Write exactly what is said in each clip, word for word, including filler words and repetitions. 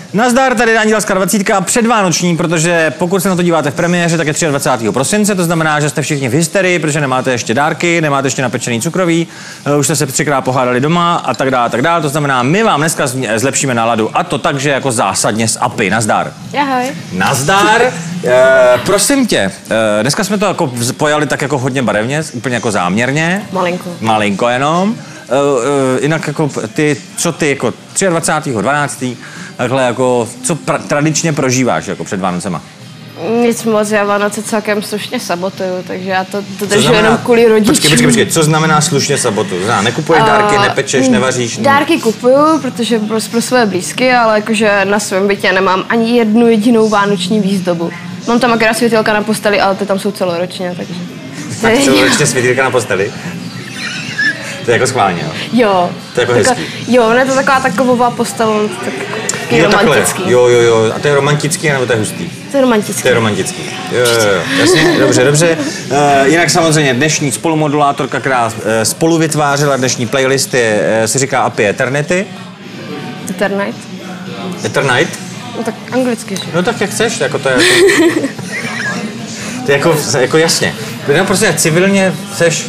Nazdar, tady Andělská dvacítka předvánoční, protože pokud se na to díváte v premiéře, tak je dvacátého třetího prosince, to znamená, že jste všichni v hysterii, protože nemáte ještě dárky, nemáte ještě napečený cukroví, už jste se třikrát pohádali doma a tak dále, tak dále. To znamená, my vám dneska zlepšíme náladu a to tak, že jako zásadně s apy. Nazdar. Ahoj. Nazdar. E, prosím tě, e, dneska jsme to jako pojali tak jako hodně barevně, úplně jako záměrně. Malinko. Malinko jenom. Uh, uh, jinak jako ty, co ty jako dvacátého třetího dvanáctého takhle jako, co pra, tradičně prožíváš jako před Vánocema? Nic moc, já Vánoce celkem slušně sabotuju, takže já to, to držu jenom kvůli rodičům. Počkej, počkej, počkej, co znamená slušně sabotuju? Znamená, nekupuješ uh, dárky, nepečeš, nevaříš? Dárky kupuju, protože pro, pro své blízky, ale jakože na svém bytě nemám ani jednu jedinou vánoční výzdobu. Mám tam akorát světýlka na posteli, ale ty tam jsou celoročně, takže... Tak celoročně světýlka na posteli? To je jako schválně, jo? Jo. To je jako Taka, hezký. Jo, ne, to taková taková postava, tak je romantický. Jo, jo, jo. A to je romantický, nebo to je hustý? To je romantický. To je romantický. Jo, jo, jo. Jasně, dobře, dobře. Uh, jinak samozřejmě dnešní spolumodulátorka, která uh, spolu vytvářela dnešní playlisty, uh, se říká Apy Eternity. Eternite. Eternite? No tak anglicky, že? No tak jak chceš, jako to je jako... to je jako, jako jasně. No prostě civilně seš...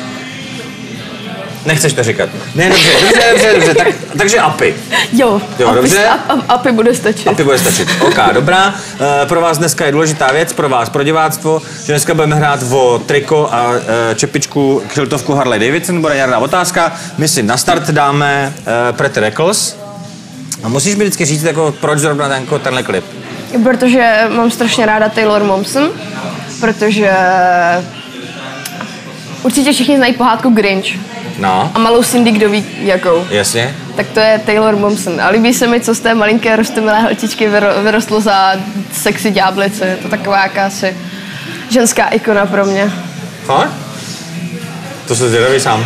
Nechceš to říkat. Ne, dobře, dobře, dobře, dobře. Tak, takže apy. Jo, jo apy, dobře. Ap, apy bude stačit. Apy bude stačit. OK, dobrá. E, pro vás dneska je důležitá věc, pro vás, pro diváctvo, že dneska budeme hrát o triko a e, čepičku kšiltovku Harley Davidson. Bude nějaká otázka. My si na start dáme e, Pretty Reckless. A musíš mi vždycky říct, jako, proč zrovna tenko, tenhle klip. Protože mám strašně ráda Taylor Momsen, protože určitě všichni znají pohádku Grinch. No. A malou Cindy, kdo ví jakou. Jasně. Tak to je Taylor Momsen. A líbí se mi, co z té malinké roztomilé holčičky vyrostlo za sexy ďáblice. Je to taková jakási ženská ikona pro mě. Fakt? To se zvědavý sám.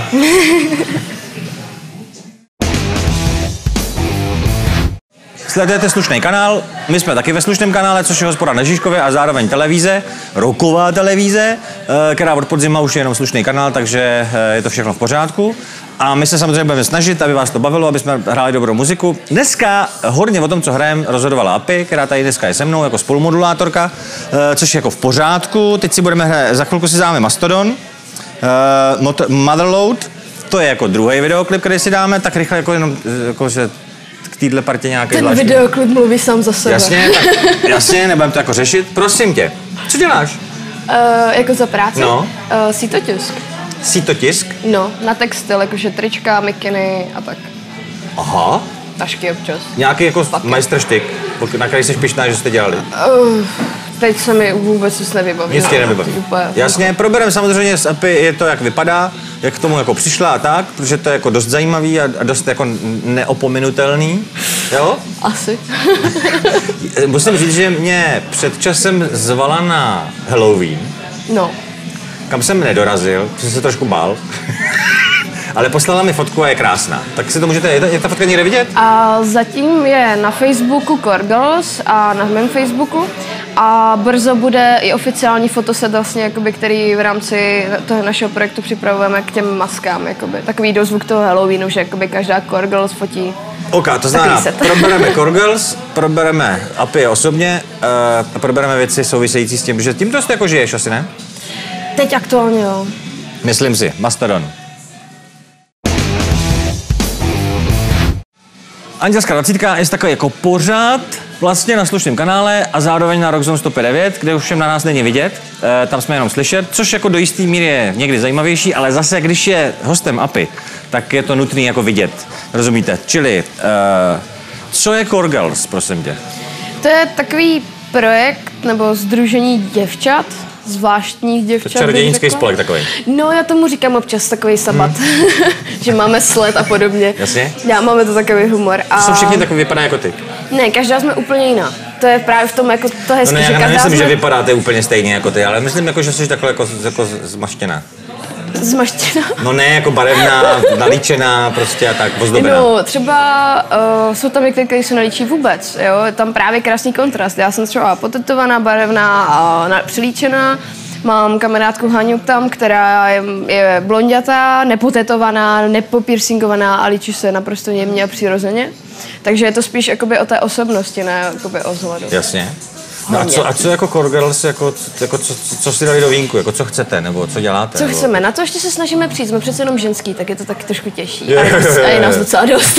Sledujete slušný kanál, my jsme taky ve slušném kanále, což je Hospoda na Žižkově a zároveň televize, roková televize, která od podzima už je jenom slušný kanál, takže je to všechno v pořádku. A my se samozřejmě budeme snažit, aby vás to bavilo, aby jsme hráli dobrou muziku. Dneska hodně o tom, co hrajeme, rozhodovala Apy, která tady dneska je se mnou jako spolumodulátorka, což je jako v pořádku. Teď si budeme hrát, za chvilku si dáme Mastodon, Motherload, to je jako druhý videoklip, který si dáme, tak rychle jako jenom, jako, že týhle partě nějaký Ten zvláštní. videoklip mluví sám za sebe. Jasně, tak, jasně, nebudem to jako řešit. Prosím tě, co děláš? Uh, jako za práci? No. Uh, sítotisk. Sítotisk? No, na textil, jakože trička, mikiny a tak. Aha. Tašky občas. Nějaký jako majstrštyk, na který jsi pyšná, že jste dělali? Uh, teď se mi vůbec nic nevybaví. Nic tě nevybaví. Jasně, probereme samozřejmě z Apy, je to, jak vypadá, jak k tomu jako přišla a tak, protože to je jako dost zajímavý a, a dost jako neopominutelný, jo? Asi. Musím říct, že mě před časem zvala na Halloween. No. Kam jsem nedorazil, protože jsem se trošku bál. Ale poslala mi fotku a je krásná. Tak si to můžete, je ta fotka někde vidět? A zatím je na Facebooku Core Girls a na mém Facebooku. A brzo bude i oficiální fotoset, vlastně, jakoby, který v rámci toho našeho projektu připravujeme k těm maskám. Jakoby. Takový dozvuk toho Halloweenu, že jakoby každá Core Girls fotí. OK, to znamená, probereme Core Girls, probereme Apy osobně uh, a probereme věci související s tím, že tím dost jako žiješ asi, ne? Teď aktuálně, jo. Myslím si, Mastodon. Andělská dvacítka je takový jako pořád vlastně na slušném kanále a zároveň na Rockzone sto pět devět, kde už všem na nás není vidět, e, tam jsme jenom slyšet, což jako do jistý míry je někdy zajímavější, ale zase, když je hostem Apy, tak je to nutný jako vidět, rozumíte? Čili, e, co je Core Girls, prosím tě? To je takový projekt nebo sdružení děvčat, zvláštních děvčat. Čarodějnický spolek takový. No, já tomu říkám občas takový sabat, hmm. že máme sled a podobně. Jasně? Já máme to takový humor. A... To jsou všichni takový, vypadá jako ty. Ne, každá jsme úplně jiná. To je právě v tom jako to hezké, no ne, že já každá nemyslím, jsme... že vypadáte úplně stejně jako ty, ale myslím, jako, že jsi takhle jako, jako zmaštěná. Zmaštěná? No ne, jako barevná, nalíčená prostě a tak, ozdobená. No, třeba uh, jsou tam některé, které se nalíčí vůbec, jo, je tam právě krásný kontrast. Já jsem třeba potetovaná, barevná a přilíčená. Mám kamarádku Haňu tam, která je, je blondětá, nepotetovaná, nepopiercingovaná a líčí se naprosto jemně a přirozeně. Takže je to spíš jakoby o té osobnosti, ne jakoby o vzhledu. Jasně. No a co, a co jako Core Girls, jako, jako co, co si dali do vínku, jako co chcete, nebo co děláte? Co nebo... chceme, na to ještě se snažíme přijít, jsme přece jenom ženský, tak je to tak trošku těžší. Jo, a, je, jo, jo, jo. a je nás docela dost.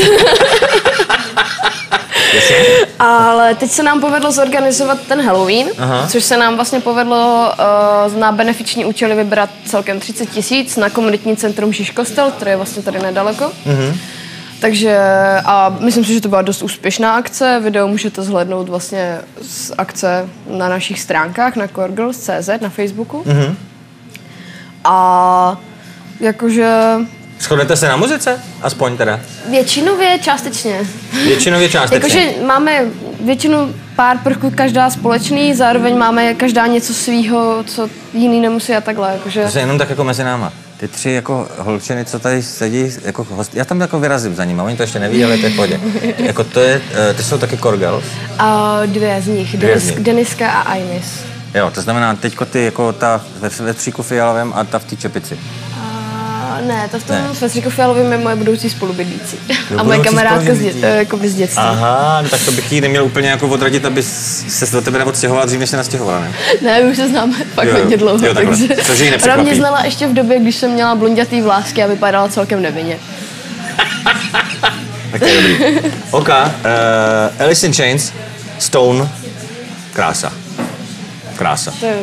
Ale teď se nám povedlo zorganizovat ten Halloween, Aha. což se nám vlastně povedlo uh, na benefiční účely vybrat celkem třicet tisíc na komunitní centrum Žižkostel, které je vlastně tady nedaleko. Mm-hmm. Takže a myslím si, že to byla dost úspěšná akce. Video můžete zhlédnout vlastně z akce na našich stránkách na coregirls tečka cé zet na Facebooku. Mm-hmm. A jakože... Shodnete se na muzice? Aspoň teda. Většinově částečně. Většinově částečně. Jakože máme většinu pár prvků každá společný, zároveň máme každá něco svýho, co jiný nemusí a takhle. Jakože... To je jenom tak jako mezi náma. Ty tři jako holčiny, co tady sedí jako host, já tam jako vyrazím za nimi, oni to ještě neví, ale to je v pohodě. Jako to je, ty jsou taky Core Girls? A dvě z nich, dvě Denis, z nich. Deniska a Ainis. Jo, to znamená teďko ty jako ta ve, ve tříku fialovém a ta v té čepici. A ne, to v tom ve tříku fialovém je moje budoucí spolubydlící. A moje kamarádka z, dě, jako z dětství. Aha, no tak to bych jí neměl úplně jako odradit, aby se do tebe neodstěhovala dřív, než se nastěhovala, ne? Ne, my už se známe fakt jo, hodně dlouho, jo, takže... Což jí nepřekvapí. Ona mě znala ještě v době, když jsem měla blondětý vlásky a vypadala celkem nevinně. Tak to je dobrý. OK, uh, Alice in Chains, Stone, krása. Krása. To je...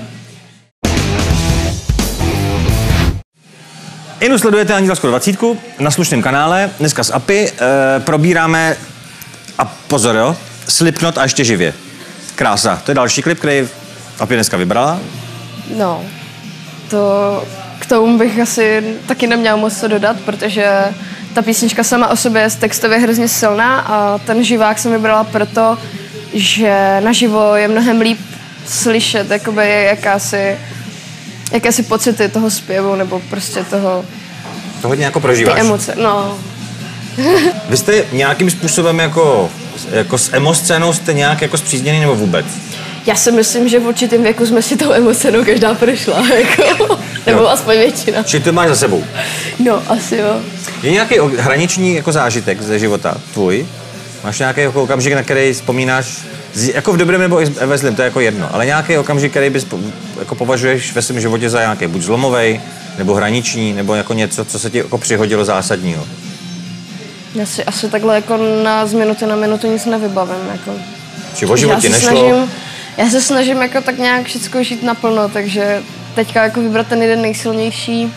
Inu sledujete Andělskou dvacet na slušném kanále, dneska z API, e, probíráme, a pozor jo, Slipknot a ještě živě. Krása, to je další klip, který API dneska vybrala. No, to k tomu bych asi taky neměla moc co dodat, protože ta písnička sama o sobě je textově hrozně silná a ten živák jsem vybrala proto, že naživo je mnohem líp slyšet, jakoby jakási, jakési pocity toho zpěvu, nebo prostě toho... To hodně jako prožíváš. Ty emoce, no. Vy jste nějakým způsobem jako, jako s emoscénou jste nějak jako zpřízněný nebo vůbec? Já si myslím, že v určitém věku jsme si tou emocénou každá prošla, jako, nebo jo. aspoň většina. Či to máš za sebou? No, asi jo. Je nějaký hraniční jako zážitek ze života tvůj? Máš nějaký jako okamžik, na který vzpomínáš, jako v dobrém nebo i ve zlém, to je jako jedno, ale nějaký okamžik, který bys jako považuješ ve svém životě za nějaký buď zlomovej, nebo hraniční, nebo jako něco, co se ti jako přihodilo zásadního? Já si asi takhle jako na z minuty na minutu nic nevybavím, jako. Či o životě já nešlo? Snažím, já se snažím jako tak nějak všechno žít naplno, takže teďka jako vybrat ten jeden nejsilnější,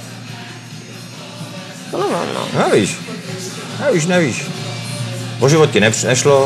no no no. Nevíš, nevíš, nevíš. O životě nešlo?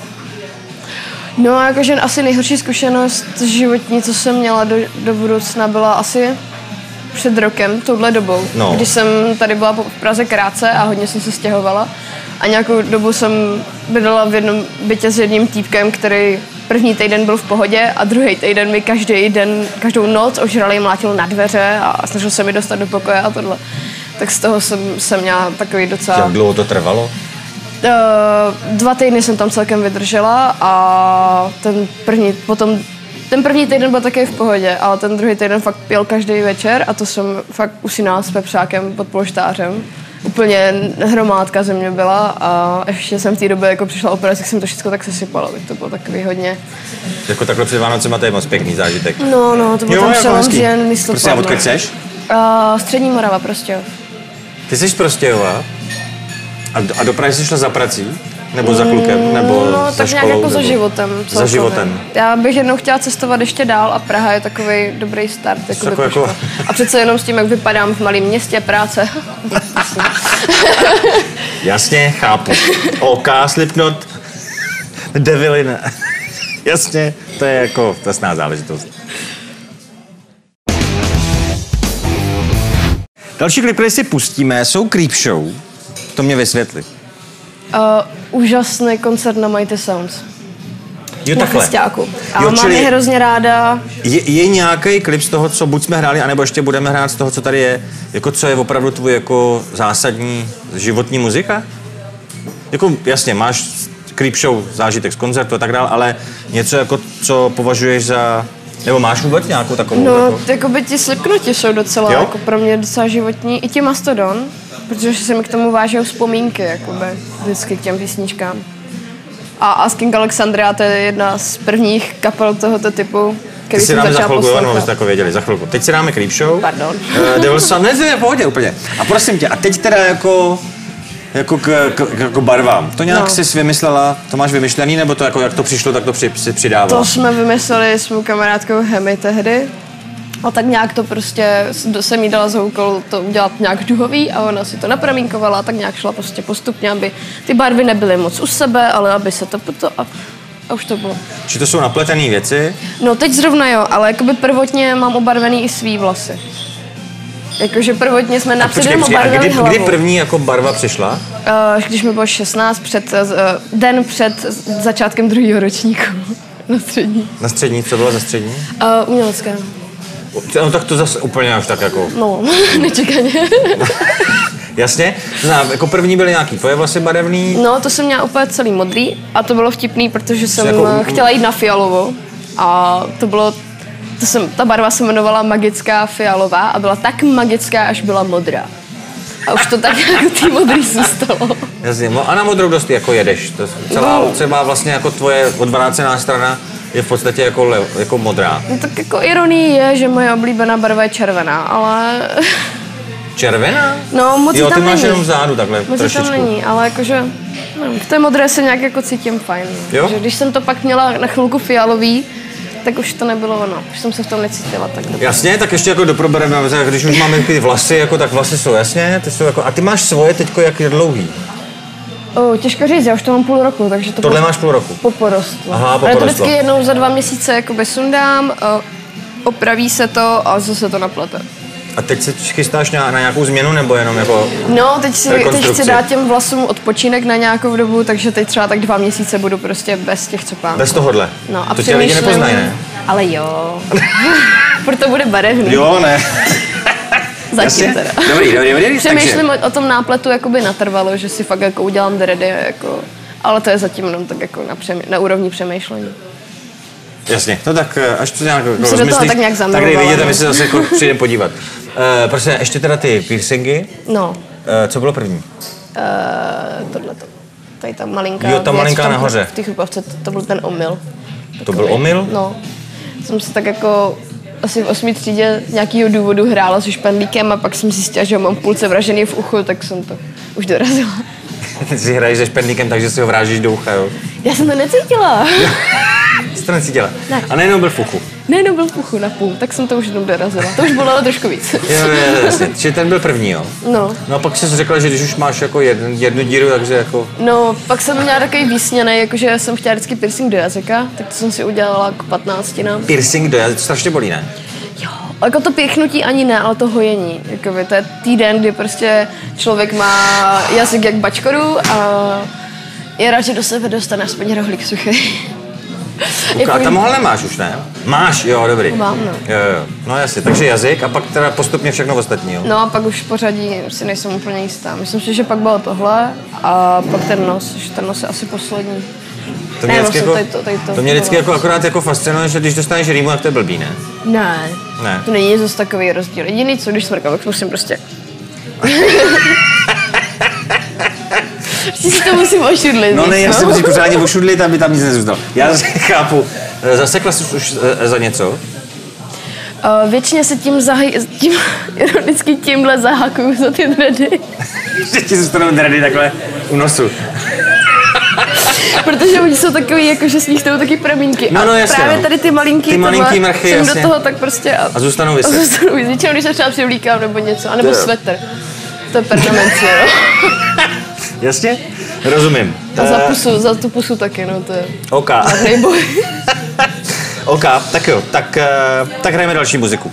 No jakože asi nejhorší zkušenost životní, co jsem měla do, do budoucna, byla asi před rokem, touhle dobou, no. Když jsem tady byla v Praze krátce a hodně jsem se stěhovala a nějakou dobu jsem bydlela v jednom bytě s jedním týpkem, který první týden byl v pohodě a druhý týden mi každý den, každou noc ožralý mlátil na dveře a snažil se mi dostat do pokoje a tohle. Tak z toho jsem, jsem měla takový docela... Jak dlouho to trvalo? Uh, dva týdny jsem tam celkem vydržela a ten první, potom, ten první týden byl taky v pohodě, ale ten druhý týden fakt pil každý večer a to jsem fakt usínala s pepřákem pod polštářem. Úplně hromádka ze mě byla a ještě jsem v té době jako přišla operace, tak jsem to všechno tak sesypala, tak to bylo takový hodně... Jako takhle před Vánocema, to je moc pěkný zážitek. No, no, to bylo tam samozřejmě místo. Prostě, a odkud seš? Uh, Střední Morava, prostě. Ty jsi z Prostějova? A do, a do Prahy jsi šla za prací? Nebo za klukem? Nebo no, za tak školou? nějak jako za nebo... životem. Celkově. Za životem. Já bych jednou chtěla cestovat ještě dál a Praha je takový dobrý start. Jako jako... A přece jenom s tím, jak vypadám v malém městě, práce. Jasně, chápu. OK, Slipknot, Devilin. Jasně, to je jako tasná záležitost. Další klip, který si pustíme, jsou Creepshow. To mě vysvětli. Uh, úžasný koncert na Mighty Sounds. Jo, na festiáku. A jo, mám je hrozně ráda. Je, je nějaký klip z toho, co buď jsme hráli, anebo ještě budeme hrát z toho, co tady je, jako co je opravdu tvůj jako zásadní životní muzika? Jako jasně, máš Creepshow, zážitek z koncertu a tak dále, ale něco jako, co považuješ za... Nebo máš vůbec nějakou takovou? No, jako, jako by ti Slipknoti jsou docela, jo? Jako pro mě docela životní. I ti Mastodon. Protože se mi k tomu vážou vzpomínky, jakoby, vždycky k těm písničkám. A Asking Alexandria, to je jedna z prvních kapel tohoto typu, který jsem začala poslouchat. Za chvilku, abyste jako věděli, za chvilku. Teď si dáme Creep Show. Pardon. Uh, Devil Sun, ne, ne, pohodě úplně. A prosím tě, a teď teda jako, jako k, k, jako barvám. To nějak no. jsi vymyslela, to máš vymyšlený, nebo to jako, jak to přišlo, tak to při, si přidávala? To jsme vymysleli s mou kamarádkou Hemi tehdy. A tak nějak to prostě, jsem jí dala za úkol to udělat nějak duhový a ona si to napramínkovala a tak nějak šla prostě postupně, aby ty barvy nebyly moc u sebe, ale aby se to potom a, a už to bylo. Či to jsou napletené věci? No teď zrovna jo, ale jakoby prvotně mám obarvený i svý vlasy. Jakože prvotně jsme napředem obarvili hlavu. Kdy první jako barva přišla? Uh, když mi bylo šestnáct, před, uh, den před začátkem druhého ročníku na střední. Na střední? Co bylo za střední? Uh, umělecké. No tak to zase úplně až tak jako... No, nečekaně. Jasně? Znám, jako první byly nějaký tvoje vlasy barevný? No, to jsem měla úplně celý modrý a to bylo vtipný, protože jsem jako... chtěla jít na fialovou a to bylo... To jsem, ta barva se jmenovala Magická fialová a byla tak magická, až byla modrá. A už to tak jako tý modrý zůstalo. Jasně, a na modrou dost jako jedeš. To celá, no. Třeba vlastně jako tvoje odvrácená strana je v podstatě jako, le, jako modrá. No tak jako ironie je, že moje oblíbená barva je červená, ale... Červená? No, moc jo, tam ty máš není. jenom vzadu takhle moc trošičku. Tam není, ale jakože... No, v té modré se nějak jako cítím fajn. Jo? Že když jsem to pak měla na chvilku fialový, tak už to nebylo ono. Už jsem se v tom necítila tak dobře. Jasně, tak ještě jako doprobereme, když už máme ty vlasy, jako, tak vlasy jsou jasně, ty jsou jako... A ty máš svoje teďko jak je dlouhý? Oh, těžko říct, já už to mám půl roku, takže to... Tohle po, máš půl roku? Po porostu. Aha, po Ale porostu. to vždycky jednou za dva měsíce jakoby sundám, opraví se to a zase to naplete. A teď se chystáš na, na nějakou změnu, nebo jenom jako No, teď, si, teď chci dát těm vlasům odpočinek na nějakou dobu, takže teď třeba tak dva měsíce budu prostě bez těch copánků. Bez tohohle? No, a to tě lidi nepoznají, ne? Ale jo. Proto bude barevný. Jo, ne. Zatím teda. Dobrý, dobrý, dobrý. Přemýšlím takže... o tom nápletu jakoby natrvalo, že si fakt jako udělám dready, jako, ale to je zatím jenom tak jako na, přemý, na úrovni přemýšlení. Jasně, no tak až to nějak jako rozmyslíš, tak nějak tak dej vidět a my se zase jako přijdeme podívat. Uh, prostě ještě teda ty piercingy. No. Uh, co bylo první? Uh, tohleto. Tady ta malinká Jo, ta malinká nahoře. V té chrupavce, to, to byl ten omyl. To takový. Byl omyl? No. Jsem se tak jako asi v osmý třídě z nějakého důvodu hrála se špendlíkem a pak jsem zjistila, že ho mám půlce vražený v uchu, tak jsem to už dorazila. Ty si hraješ se špendlíkem, takže si ho vrážíš do ucha, jo? Já jsem to necítila. Jsi to necítila? Ne. A nejenom byl v uchu? Nejenom byl v uchu na půl, tak jsem to už jednou dorazila. To už bylo ale trošku víc. Jo, jo, jasně. Čiže ten byl první, jo? No. No a pak jsi řekla, že když už máš jako jednu, jednu díru, takže jako... No, pak jsem měla takový výsměnej, jakože jsem chtěla vždycky piercing do jazyka, tak to jsem si udělala k patnáctinám. Piercing do jazyka, to strašně bolí, ne? Jo, jako to pěchnutí ani ne, ale to hojení. Jakoby, to je týden, kdy prostě člověk má jazyk jak bačkoru a je rád, že do sebe dostane aspoň rohlík suchý. Uka, a tam ho nemáš už, ne? Máš, jo, dobrý. Mám, no. Jo, jo. No jasně, takže jazyk a pak teda postupně všechno ostatní, jo? No a pak už pořadí si nejsem úplně jistá. Myslím si, že pak bylo tohle a pak ten nos, že ten nos je asi poslední. To mě ne, vždycky, vlastně jako, tady to, tady to, to mě vždycky jako akorát jako fascinuje, že když dostaneš rýmu, tak to je blbý, ne? Ne, ne. To není zase takový rozdíl. Jediný co, když smrkám, tak musím prostě... Vždycky si to musím ošudlit. No ne, já si musím pořádně ošudlit, aby tam nic nezůstalo. Já zase chápu. Zasekla jsi už za něco? Uh, většině se tím, zahaj, tím ironicky tímhle zahakuju za ty dready. Že ti zůstanou dready takhle u nosu. Protože oni jsou takový, jako že s nich jdou taky pramínky. No, no, a jasně, právě no. tady ty malinký, ty malinký mrchy, jsem jasně. do toho tak prostě... A, a zůstanou vyset. A zůstanou vyset. Většinou, když se třeba přivlíkám nebo něco, anebo svetr. To je permanentně, no. Jasně? Rozumím. A za, pusu, za tu pusu taky, no, to je... OK. boj. OK, tak jo, tak, tak hrajeme další muziku.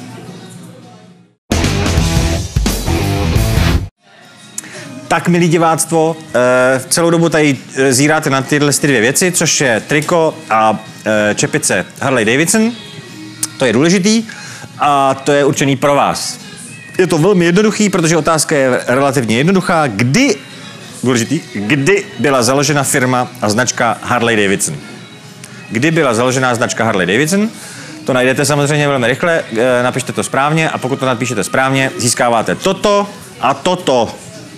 Tak, milí diváctvo, celou dobu tady zíráte na tyhle dvě věci, což je triko a čepice Harley Davidson. To je důležitý a to je určený pro vás. Je to velmi jednoduchý, protože otázka je relativně jednoduchá. Kdy, důležitý, kdy byla založena firma a značka Harley Davidson? Kdy byla založená značka Harley Davidson? To najdete samozřejmě velmi rychle, napište to správně a pokud to napíšete správně, získáváte toto a toto.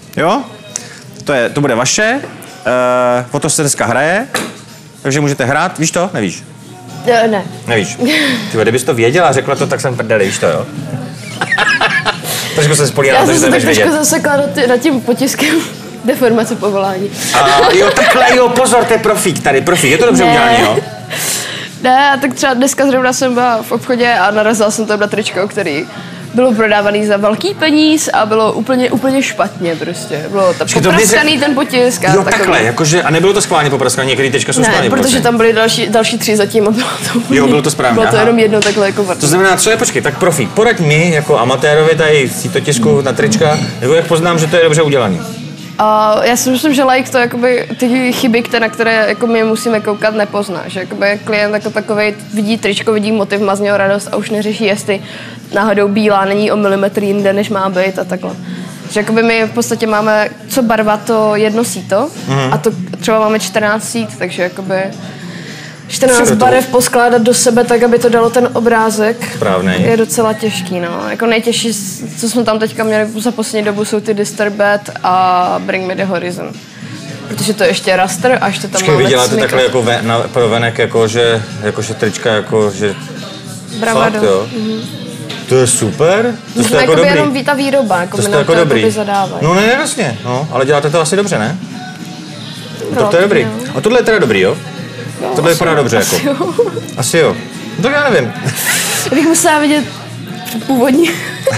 Jo? To, je, to bude vaše. Uh, o to se dneska hraje, takže můžete hrát. Víš to? Nevíš? Ne. ne. Nevíš. Ty, kdybys to věděla, řekla to, tak jsem prdeli, víš to, jo? Trošku se spolíhá na to, že to nebudeš vědět. Já jsem se zasekla nad tím potiskem deformace povolání. A jo, takhle, jo, pozor, to je profík tady, profík. Je to dobře udělaný, jo? Ne, tak třeba dneska zrovna jsem byla v obchodě a narazila jsem tam na tričko, který bylo prodávaný za velký peníz a bylo úplně, úplně špatně prostě. Bylo to popraskaný ten potisk. A jo, takový. Takhle, jakože, a nebylo to schválně popraskaný, některý tečka jsou schválně. Ne, protože tam byly další, další tři zatím a bylo to úplně, jo, bylo to správně. Bylo to aha. jenom jedno takhle jako vrtný. To znamená, co je, počkej, tak profík, poraď mi jako amatérovi tady si to tisku na trička, jako jak poznám, že to je dobře udělaný. Uh, já si myslím, že like to jakoby ty chyby, které, na které jako my musíme koukat, nepozná. Že jakoby klient jako takovej vidí tričko, vidí motiv, má z něho radost a už neřeší, jestli náhodou bílá není o milimetr jinde, než má být a takhle. Že jakoby my v podstatě máme, co barva, to jedno síto mm. a to třeba máme čtrnáct sít, takže jakoby čtrnáct barev poskládat do sebe tak, aby to dalo ten obrázek. Správnej. Je docela těžký, no. Jako nejtěžší, co jsme tam teďka měli za poslední dobu, jsou ty Disturbed a Bring Me The Horizon. Protože to je ještě raster a ještě tam Počkej, máme... vy děláte takhle jako ve, na, pro venek, jako že, jako že trička, jako že... Bravado. Fakt, jo? Mm-hmm. To je super. To je jako dobrý. Jenom ta výroba, jako to by nám jako to dobrý. zadávají. No ne, jasně, no, ale děláte to asi dobře, ne? No, to je dobrý. Jo. A tohle je teda dobrý, jo? No, tohle vypadá dobře, asi jako. Jo. Asi jo. No, tak já nevím. Bych musela vidět původní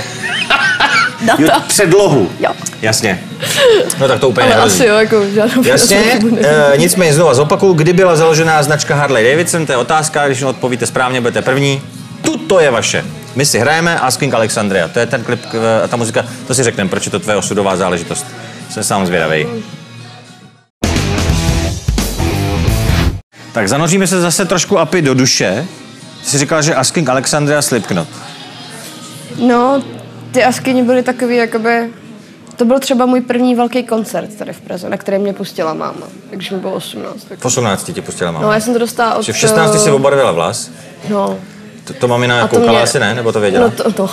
data. Jo, předlohu. Jo. Jasně. No tak to úplně ale nehrozí. asi jo, jako žádnou. Jasně, e, nicméně znova zopakuju, kdy byla založená značka Harley Davidson, to je otázka, když odpovíte správně, budete první. Tuto je vaše. My si hrajeme Asking Alexandria, to je ten klip a ta muzika, to si řekneme, proč je to tvoje osudová záležitost. Jsem sám zvědavej. Tak zanoříme se zase trošku api do duše. Ty jsi říkala, že Asking Alexandria Slipknot. No, ty Askyni byly takový, jakoby... To byl třeba můj první velký koncert tady v Praze, na který mě pustila máma, když mi bylo osmnáct. Tak... V osmnácti ti pustila máma? No, já jsem to dostala od... Že v šestnácti si obarvila vlas? No. To, to mamina koukala mě... asi, ne? Nebo to věděla? No to... to.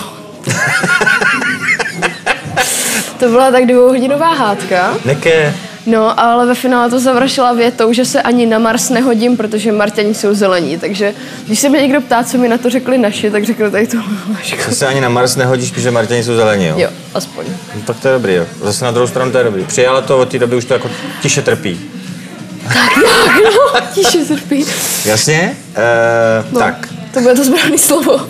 To byla tak dvouhodinová hádka. Neké. No, ale ve finále to završila větou, že se ani na Mars nehodím, protože Marťani jsou zelení. Takže když se mě někdo ptá, co mi na to řekli naši, tak řekl tady to. Že se ani na Mars nehodíš, protože Marťani jsou zelení, jo? Jo, aspoň. No, tak to je dobrý, jo. Zase na druhou stranu to je dobrý. Přijala to, od té doby už to jako tiše trpí. Tak nějak, no, tiše trpí. Jasně? E, no, tak. To bude to správné slovo.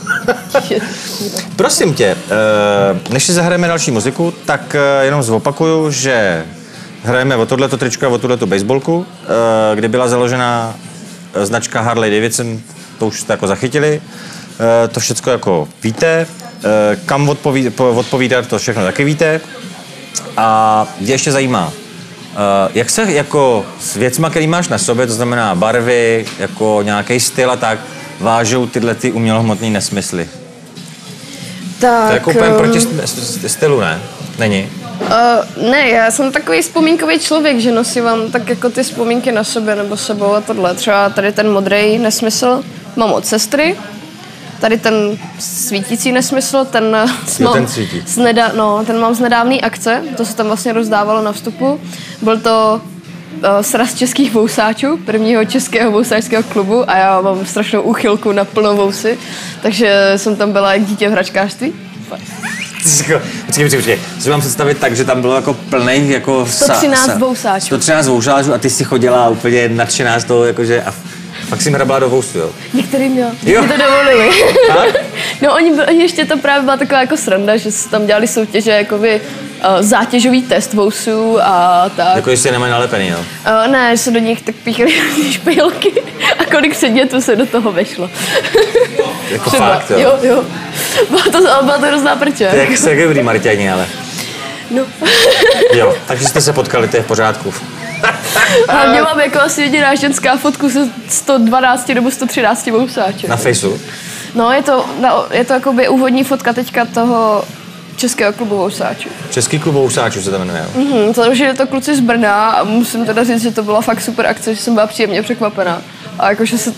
Prosím tě, než si zahrajeme další muziku, tak jenom zopakuju, že hrajeme o tohleto tričko a o tuhletu baseballku, kdy byla založena značka Harley Davidson, to už jste jako zachytili, to všecko jako víte, kam odpoví, odpovídat, to všechno taky víte. A mě ještě zajímá, jak se jako s věcma, který máš na sobě, to znamená barvy, jako nějaký styl a tak, vážou tyhle ty umělohmotný nesmysly? Tak, to je jako úplně proti stylu, ne? Není? Uh, ne, já jsem takový vzpomínkový člověk, že nosím tak jako ty vzpomínky na sobě nebo sebou a tohle. Třeba tady ten modrý nesmysl mám od sestry. Tady ten svítící nesmysl, ten, jo, mám, ten svítí. z nedá, no, ten mám z nedávné akce, to se tam vlastně rozdávalo na vstupu. Byl to uh, sraz českých vousáčů, prvního českého vousáčského klubu a já mám strašnou úchylku na plnou vousy, takže jsem tam byla jak dítě v hračkářství. Počkej, počkej, počkej. Si mám představit tak, že tam bylo jako plnej jako... sto třináct vousáčů. sto třináct vousáčů a ty si chodila úplně nadšená z toho, jakože... A fakt si hrabala do vousu, jo? Některým jo. jo. Mě to dovolili. No oni, oni ještě to právě byla taková jako sranda, že se tam dělali soutěže, jakoby uh, zátěžový test vousů a tak. Jako jestli nemají nalepený, jo? Uh, ne, že se do nich tak píchali špejlky a kolik předmětů se do toho vešlo. Jako fakt, jo? Jo, jo. Byla to, byla to hrozná prče. To je jak se dobrý Marťani, ale. No. Jo, takže jste se potkali, to je v pořádku. Hlavně mám jako asi jediná ženská fotku se sto dvanáct nebo sto třináct vousáčů. Na Faceu? No, je to, je to jakoby úvodní fotka teďka toho Českého klubu vousáčů. Český klub vousáčů se to jmenuje, jo? Mhm, to už je to kluci z Brna a musím teda říct, že to byla fakt super akce, že jsem byla příjemně překvapená. A jakože se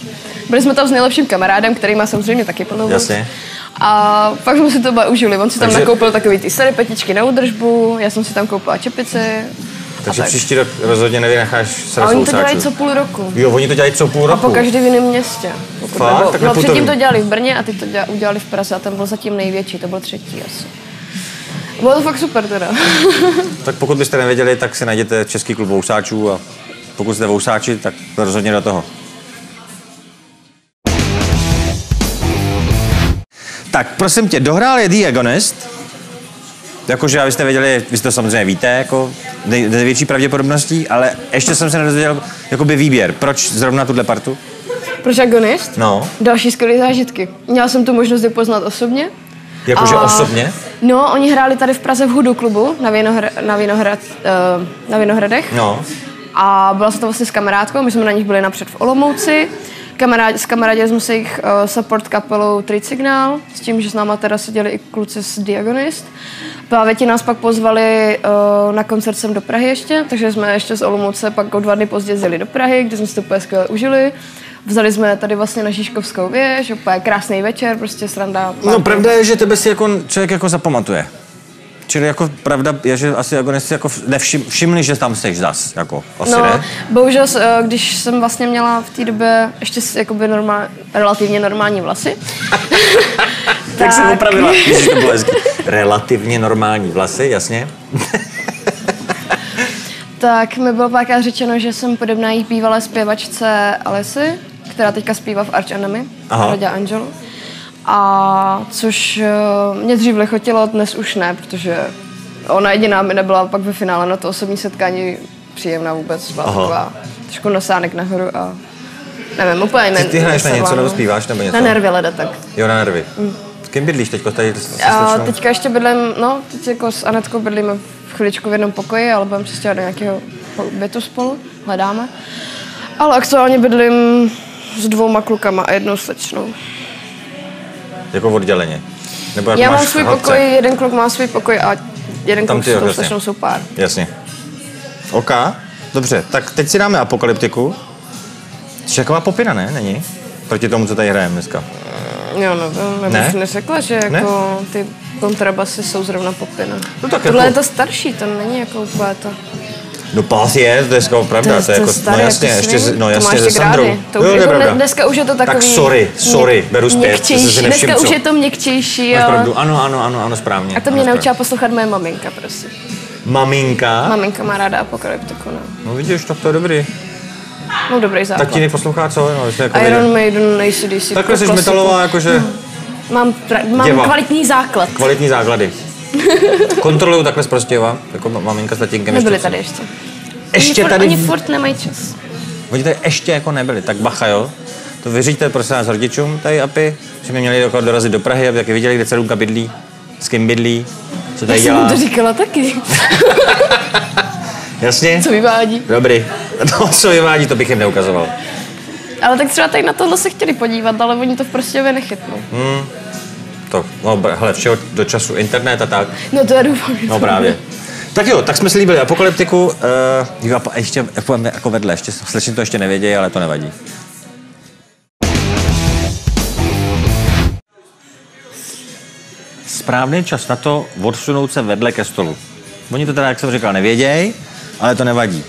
Byli jsme tam s nejlepším kamarádem, který má samozřejmě taky plnou moc. Jasně. A pak jsme si to užili. On si tam Takže... nakoupil takový ty sady petičky na údržbu, já jsem si tam koupila čepici. Takže tak. příští rok rozhodně nevynecháš sraz A oni to housáčů. dělají co půl roku. Jo, oni to dělají co půl roku. A po každý v jiném městě. Fakt? Nebo, Tak no, předtím neputovím. to dělali v Brně a teď to dělali, udělali v Praze a ten byl zatím největší, to byl třetí asi. Bylo to fakt super teda. Tak pokud byste nevěděli, tak si najděte Český klub housáčů a pokud jste housáči, tak rozhodně do toho. Tak prosím tě, dohrál je The Agonist. Jakože, abyste věděli, vy to samozřejmě víte, jako nej, největší pravděpodobností, ale ještě jsem se nedozvěděl jakoby výběr. Proč zrovna tuhle partu? Proč Agonist? No. Další skvělé zážitky. Měla jsem tu možnost je poznat osobně. Jakože A- osobně? No, oni hráli tady v Praze v Hudu klubu na, Vinohra, na, Vinohrad, uh, na Vinohradech. No. A byla jsem to vlastně s kamarádkou, my jsme na nich byli napřed v Olomouci. Kamarád, s kamarádili jsme se jich uh, support kapelou Trisignál, s tím, že s náma teda seděli i kluci z Diagonist. Právě nás pak pozvali uh, na koncert sem do Prahy ještě, takže jsme ještě z Olomouce pak o dva dny později jeli do Prahy, kde jsme si to úplně skvěle užili. Vzali jsme tady vlastně na Žižkovskou věž, úplně krásný večer, prostě sranda. No pravda je, že tebe si jako člověk jako zapamatuje. Čili jako pravda je, že asi jako si jako nevšim, všimli, že tam jsi zas, jako asi No, ne? bohužel, eh, když jsem vlastně měla v té době ještě s- jakoby normál, relativně normální vlasy. Tak jsem opravila. Ježiš, to bylo hezky. Relativně normální vlasy, jasně. Tak mi bylo párkrát řečeno, že jsem podobná jejich bývalé zpěvačce Alesy, která teďka zpívá v Arch Enemy, Radě Angelu. A což uh, mě dřív lichotilo, dnes už ne, protože ona jediná mi nebyla pak ve finále na to osobní setkání příjemná vůbec. Byla Aha. taková trošku nosánek nahoru a nevím, úplně ne. Ty, ty hraješ na něco, nesedla, nebo no. zpíváš, nebo něco? Na nervy leda tak. Jo, na nervy. Mm. S kým bydlíš teďko tady s A slečnou? teďka ještě bydlím, no, teď jako s Anetkou bydlíme v chviličku v jednom pokoji, ale budeme přestěhovat do nějakého bytu spolu, hledáme. Ale aktuálně bydlím s dvouma klukama a jednou slečnou. Jako odděleně? Nebo jak Já máš mám svůj chlapce? pokoj, jeden kluk má svůj pokoj a jeden Tam kluk ty, s jo, tou jasně. slečnou jsou pár. Jasně. OK, dobře, tak teď si dáme Apokalyptiku. Jsi taková popina, ne? Není? Proti tomu, co tady hrajeme dneska. Jo, nevím, já Ne? bych neřekla, že jako ty kontrabasy jsou zrovna popina. No tak Tohle jako- je to starší, to není jako úplně to. No pás je, to je skoro pravda, to, To- je to jako, staré, no jasně, jako ještě, si s- no to jasně, máš se ty Sandrou. grády. To Jo, už to je jako ne- pravda. dneska už je to takový... Tak sorry, sorry, beru zpět, to jsem si měkčejší, nevšiml, dneska co? už je to měkčejší, Máš jo. pravdu, ano, ano, ano, ano, správně. A to mě ano, naučila správně. poslouchat moje maminka, prostě. Maminka? Maminka má ráda Apokalyptiku, no. No vidíš, tak to je dobrý. No dobrý základ. Tak ti poslouchá co? No, jestli jako Iron Maiden, A C D C. Takhle jsi klasiku. metalová, jakože Mám, pra- mám Děva. kvalitní základ. kvalitní základy. Kontroluju takhle z Prostějova, jako ma- maminka s tatínkem. Nebyli ještě tady ještě. Ještě oni tady... Furt, oni furt nemají čas. Oni tady ještě jako nebyli, tak bacha, jo. To vyříďte prosím nás rodičům tady apy, že by měli jako dorazit do Prahy, aby taky viděli, kde Cerunka bydlí, s kým bydlí, co tady Já jsem dělá. mu to říkala taky. Jasně? Co vyvádí. Dobrý. No, co vyvádí, to bych jim neukazoval. Ale tak třeba tady na tohle se chtěli podívat, ale oni to v Prostějově nechytnou. Hmm. To, no, br- hele, všeho do času internet a tak. No to já doufám. že No to právě. Tak jo, tak jsme si líbili Apokalyptiku. Uh, jo, a ještě pojďme jako vedle, ještě slečni to ještě nevědějí, ale to nevadí. Správný čas na to odsunout se vedle ke stolu. Oni to teda, jak jsem říkal, nevědějí, ale to nevadí.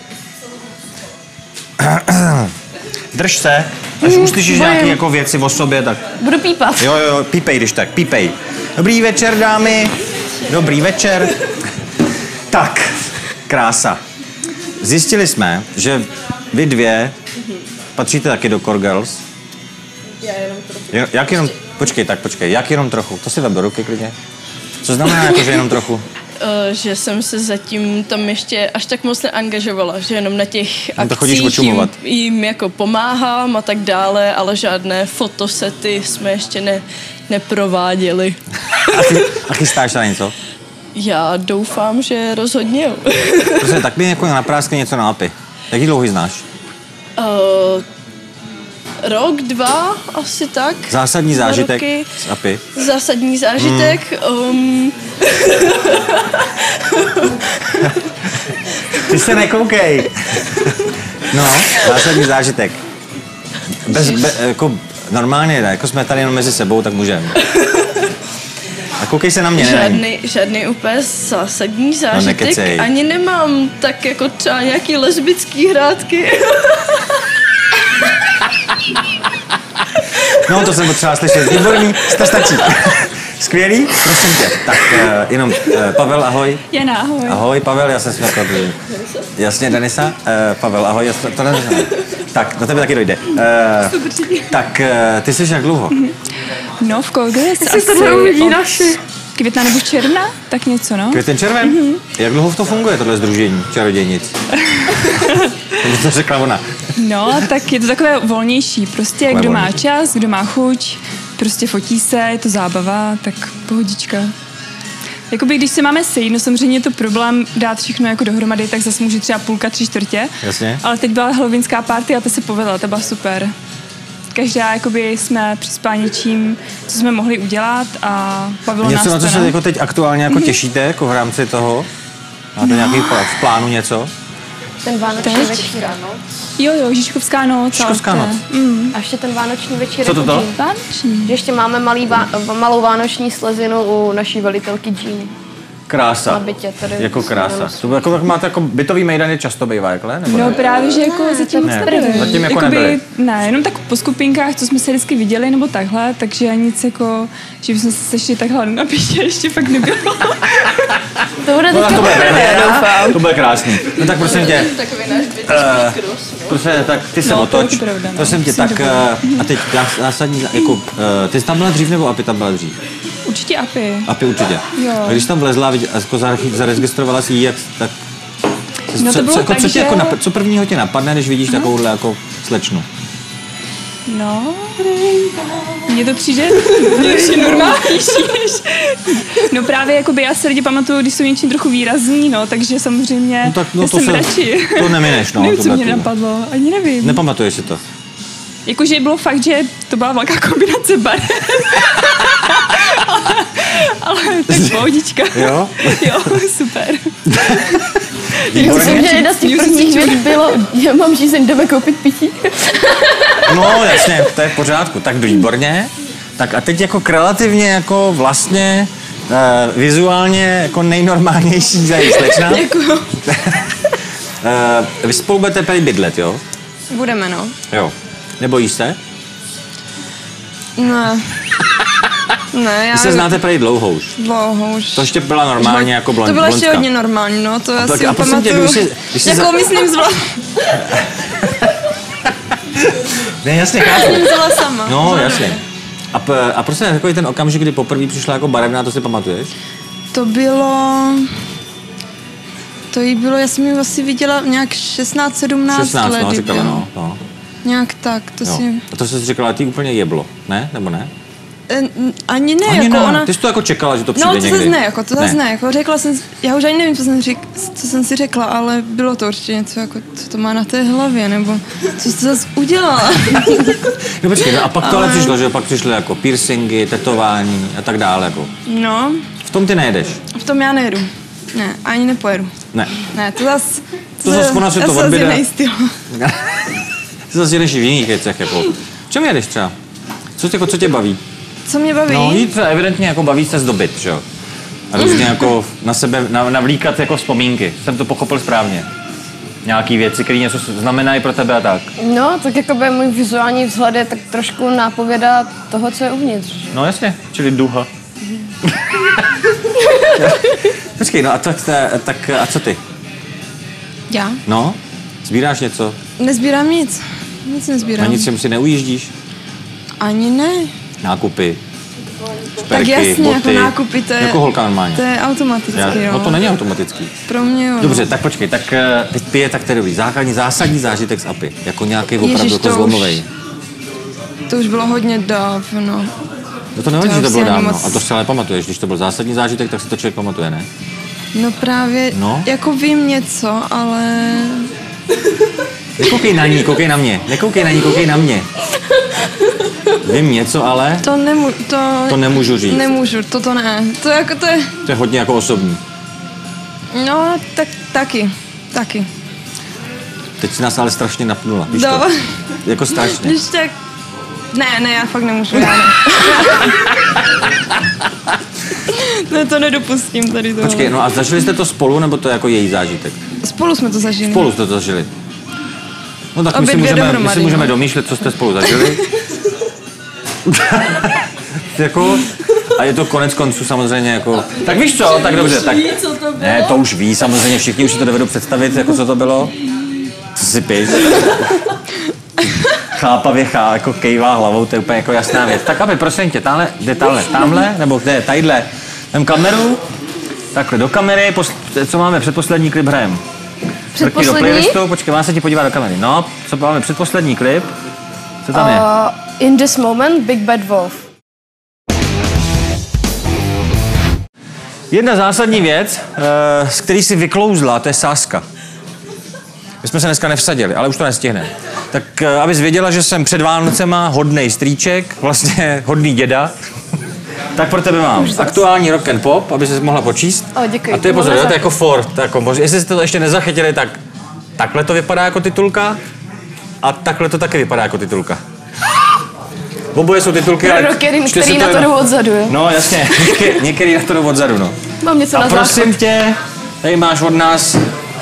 Drž se, až Mm, uslyšíš bojím. nějaké jako věci o sobě, tak Budu pípat. jo, jo, pípej, když tak, pípej. Dobrý večer, dámy. Dobrý večer. Tak, krása. Zjistili jsme, že vy dvě patříte taky do Core Girls. Já jenom trochu. Jo, jak jenom, počkej, tak počkej, jak jenom trochu? To si vem do ruky klidně. Co znamená jako, že jenom trochu? Uh, že jsem se zatím tam ještě až tak moc neangažovala, že jenom na těch No to chodíš akcích jim, očumovat. jim jako pomáhám a tak dále, ale žádné fotosety jsme ještě ne, neprováděli. A, chy, a chystáš na něco? Já doufám, že rozhodně jo. Prostě tak mi jako na prásky něco na apy. Jaký dlouhý znáš? uh, rok, dva, asi tak. Zásadní Dva zážitek roky. z apy. Zásadní zážitek. Um, Ty se nekoukej. No, zásadní zážitek. Bez, be, jako normálně, jako jsme tady jenom mezi sebou, tak můžeme. A koukej se na mě, ne? Žádný, žádný úplně zásadní zážitek no, ani nemám, tak jako třeba nějaký lesbický hrátky. No, to jsem potřeba slyšet. Výborný, to stačí. Skvělý, prosím tě. Tak uh, jenom, uh, Pavel, ahoj. Jana, ahoj. Ahoj, Pavel, já jsem si myslel, že... Jasně, Denisa. Uh, Pavel, ahoj, já jsem... to neznám. Tak, do tebe taky dojde. Uh, tak, uh, ty jsi jak dlouho? No, v Kolgres asi tohle uvidí naši. Května nebo června, tak něco, no. Květen červen? Mm-hmm. Jak dlouho to funguje, tohle sdružení čarodějnic? To řekla ona. No, tak je to takové volnější. Prostě kdo má čas, kdo má chuť, prostě fotí se, je to zábava, tak pohodička. Jakoby, když se máme sejít, no samozřejmě je to problém dát všechno jako dohromady, tak zase může třeba půlka, tři čtvrtě. Jasně. Ale teď byla halloweenská party a to se povedla, to byla super. Každá, jakoby, jsme přispěli něčím, co jsme mohli udělat a bavilo něco, nás na co se jako teď aktuálně jako těšíte, jako v rámci toho? Máte no. nějaký v plánu něco? Ten vánoční teď? večer, no. Jo, jo, Žižkovská noc. Žižkovská noc. Mm. A ještě ten vánoční večer. Co to to? Vánoční. Ještě máme malý vá- malou vánoční slezinu u naší velitelky Jean. Krása. Na bytě, tady jako krása. To jako, tak máte jako bytový mejdany často bývá, jakhle? Nebo no ne? právě, že jako zatím ne, první. zatím jako Jakoby, nebyli. Ne, jenom tak po skupinkách, co jsme se vždycky viděli, nebo takhle, takže nic jako, že bychom se sešli takhle na bytě, ještě fakt nebylo. To bude no, teďka to bude, poprvé, doufám. To bude krásný. No tak prosím tě. Takový náš byt. Uh, prosím, tak ty se no, otoč. Pravda, no. Prosím tě, tak uh, a teď zásadní, jako, uh, ty jsi tam byla dřív nebo Api tam byla dřív? Určitě Api. Api určitě. Jo. A když tam vlezla a jako zaregistrovala si ji, jak, tak... No co, to bylo co, jako, tak, co, tě že... jako nap, co prvního tě napadne, když vidíš uh-huh. takovouhle jako slečnu? No, mně to přijde ještě normálnější. No právě jakoby já se lidi pamatuju, když jsou něčím trochu výrazný, no, takže samozřejmě no tak, no, já to jsem se, radši. To nemineš, no. Nevím, co mě napadlo, ani nevím. Nepamatuješ si to? Jakože bylo fakt, že to byla velká kombinace barev. ale, ale tak pohodička. Jo? Jo, super. Já myslím, že jedna z těch prvních věcí bylo, já mám žízeň, jdeme koupit pití. No jasně, to je v pořádku, tak výborně. Tak a teď jako relativně jako vlastně uh, vizuálně jako nejnormálnější zajíc slečna. Děkuju. uh, vy spolu budete tady bydlet, jo? Budeme, no. Jo. Nebojíš se? Ne. Ne, já... Vy se znáte prý dlouho už. Dlouho už. To ještě byla normálně jako blond, To bylo blondka. ještě hodně normální, no, to já si a pamatuju. Tě, když jsi, když jsi jako za... myslím zvla... Ne, jasně, chápu. Vzala sama. No, jasně. A, p- a prostě takový ten okamžik, kdy poprvé přišla jako barevná, to si pamatuješ? To bylo... To jí bylo, já jsem ji asi viděla nějak šestnáct sedmnáct šestnáct, let. no, říkala, no, no. Nějak tak, to jo. si... A to jsi říkala, ty úplně jeblo, ne? Nebo ne? E, ani ne, ani jako ne. ona... Ty jsi to jako čekala, že to přijde no, to někdy. zase ne, jako to zase ne. ne, jako řekla jsem, já už ani nevím, co jsem, řík, co jsem si řekla, ale bylo to určitě něco, jako co to má na té hlavě, nebo co jsi zase udělala. No počkej, no a pak to ale ale přišlo, že pak přišly jako piercingy, tetování a tak dále, jako. No. V tom ty nejedeš? V tom já nejedu. Ne, ani nepojedu. Ne. Ne, to zase... To zase ona si to odbyde. jiný styl. Ty zase jedeš v jiných věcech, jako. V čem jedeš třeba? Co tě, jako, co tě baví? Co mě baví? No, jí třeba evidentně jako baví se zdobit, že jo? A různě jako na sebe na, navlíkat jako vzpomínky. Jsem to pochopil správně. Nějaký věci, které něco znamenají pro tebe a tak. No, tak jako by můj vizuální vzhled je tak trošku nápověda toho, co je uvnitř. No jasně, čili duha. Počkej, no a tak, tak a co ty? Já? No, sbíráš něco? Nezbírám nic. Nic nezbírám. Na ničem si neujíždíš? Ani ne. Nákupy, šperky, Tak jasně, boty. jako nákupy, to je... Jako holka normálně. To je automaticky, Já, jo. no to není automatický. Pro mě jo. Dobře, tak počkej, tak teď pije, tak to je dobrý. Základní, zásadní zážitek z Apy. Jako nějaký opravdu Ježiš, jako to zlomovej. Už, to už bylo hodně dávno. No to nevadí, To že to už bylo si ani dávno. moc- A to si ale pamatuješ. Když to byl zásadní zážitek, tak si to člověk pamatuje, ne? No právě, No. jako vím něco, ale... Nekoukej na ní, koukej na mě. Nekoukej na ní, koukej na mě. Vím něco, ale To, nemu, to, to nemůžu říct. nemůžu, toto ne. To jako to je... To je hodně jako osobní. No, tak taky, taky. Teď si nás ale strašně napnula, víš No. to? Jako strašně. Když tak... Ne, ne, já fakt nemůžu. Já ne. Ne, to nedopustím tady tohle. Počkej, no a zažili jste to spolu, nebo to je jako její zážitek? Spolu jsme to zažili. Spolu jste to zažili. No tak my Obě si, dvě můžeme, my dohromady, si můžeme no. domýšlet, co jste spolu zažili. Jako, a je to konec konců samozřejmě jako... Tak víš co, tak dobře, tak... Ne, to už ví, samozřejmě všichni už si to dovedou představit, jako co to bylo. Co si píš? Chápavě chá, jako kejvá hlavou, to je úplně jako jasná věc. Tak aby, prosím tě, táhle, jde táhle, tamhle, nebo kde, tadyhle. Vem kameru, takhle do kamery, posl- co máme, předposlední klip hrajem. Mrkni do playlistu, počkej, má se ti podívat do kamery. No, co máme, předposlední klip, co tam je? Uh, in this moment, Big Bad Wolf. Jedna zásadní věc, uh, z který si vyklouzla, to je sázka. My jsme se dneska nevsadili, ale už to nestihneme. Tak uh, abys věděla, že jsem před Vánocema hodnej strýček, vlastně hodný děda, tak pro tebe mám aktuální rock and pop, aby se mohla počíst. O, děkuji. A to je pozor, to je jako Ford. To je jako, jestli jste to ještě nezachytili, tak takhle to vypadá jako titulka a takhle to taky vypadá jako titulka. Oboje jsou titulky, ale... Rockery, čte který se na to jenom- jdou odzadu, jo? No jasně, některý na to jdou odzadu, no. Mám něco A na prosím záchod. tě, tady máš od nás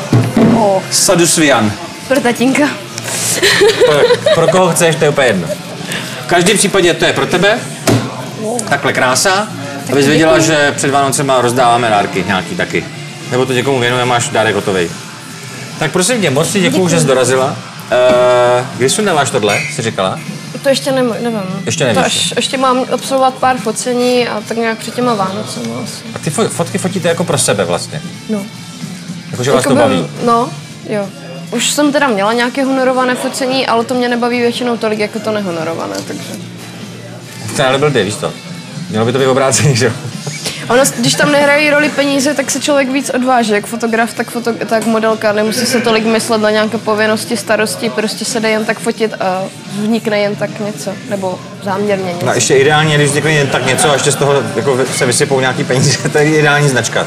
O, Sadu Svian. pro tatínka. Pro, pro koho chceš, to je úplně jedno. V každém případě to je pro tebe. Takhle krása. Abys věděla, že před Vánocema rozdáváme dárky nějaký taky. Nebo to někomu věnuje, máš dárek hotovej. Tak prosím tě, moc si děkuju, že jsi dorazila. Uh, kdy sundáváš tohle, jsi říkala? To ještě nevím. nevím. Ještě nevíš, To až, ještě mám absolvovat pár focení a tak nějak před těma Vánocema asi. A ty fo- fotky fotíte jako pro sebe vlastně. No. Jakože vás to Jakoby- baví. No, jo. Už jsem teda měla nějaké honorované focení, ale to mě nebaví většinou tolik, jako to nehonorované, takže... To ale byl ty, víš to. Mělo by to být obrácený, že jo? Ono, když tam nehrají roli peníze, tak se člověk víc odváží, jak fotograf, tak, foto, tak modelka. Nemusí se tolik myslet na nějaké povinnosti, starosti, prostě se jde jen tak fotit a vznikne jen tak něco, nebo záměrně něco. No ještě ideálně, když vznikne jen tak něco a ještě z toho jako se vysypou nějaký peníze, to je ideální značka.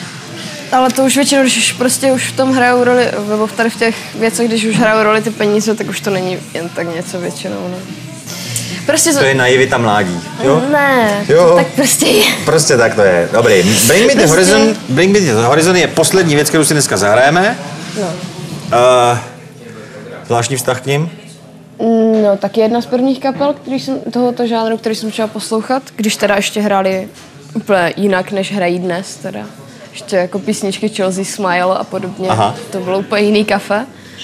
Ale to už většinou, když už prostě už v tom hrajou roli, nebo tady v těch věcech, když už hrajou roli ty peníze, tak už to není jen tak něco většinou, no. Prostě To je naivita mládí, jo? Ne, Jo. to tak prostě je. Prostě tak to je. Dobrý. Bring Me the Horizon, Bring Me the Horizon je poslední věc, kterou si dneska zahrajeme. No. Uh, zvláštní vztah k ním? No, tak je jedna z prvních kapel, který jsem, tohoto žánru, který jsem začala poslouchat, když teda ještě hráli úplně jinak, než hrají dnes teda. Ještě jako písničky Chelsea Smile a podobně. Aha. To bylo úplně jiný kafe.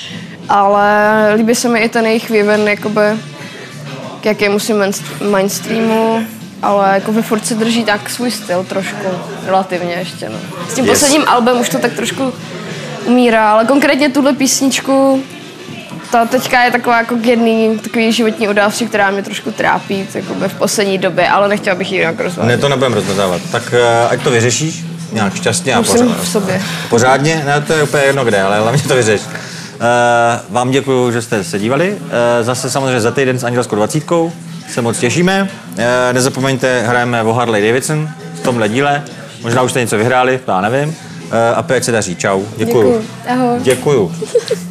Ale líbí se mi i ten jejich výven, jakoby k jakémusi mainstreamu, ale jako ve furt se drží tak svůj styl trošku, relativně ještě, no. S tím Yes. posledním albem už to tak trošku umírá, ale konkrétně tuhle písničku, ta teďka je taková jako k jedný takový životní události, která mě trošku trápí jakoby v poslední době, ale nechtěla bych ji nějak rozvádět. Ne, to nebudeme rozmazávat. Tak uh, ať to vyřešíš nějak šťastně a Musím pořád. v sobě. Pořádně? Ne, to je úplně jedno kde, ale hlavně to vyřeš. Uh, vám děkuji, že jste se dívali. Uh, zase samozřejmě za týden s Andělskou dvacítkou. Se moc těšíme. Uh, nezapomeňte, hrajeme o Harley Davidson v tomhle díle. Možná už jste něco vyhráli, já nevím. Uh, a pět se daří. Čau. Děkuju. Děkuju. Ahoj. Děkuju.